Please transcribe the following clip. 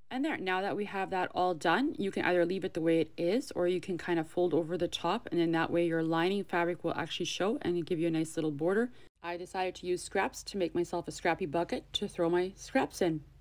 And there, now that we have that all done, you can either leave it the way it is, or you can kind of fold over the top, and then that way your lining fabric will actually show and give you a nice little border. I decided to use scraps to make myself a scrappy bucket to throw my scraps in.